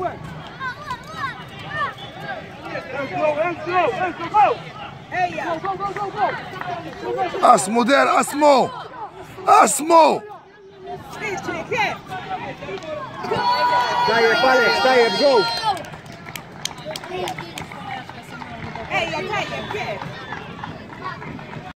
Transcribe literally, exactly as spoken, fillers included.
اسمو دار اسمو اسمو طيب بالك طيب جو Hey, yeah, yeah, yeah.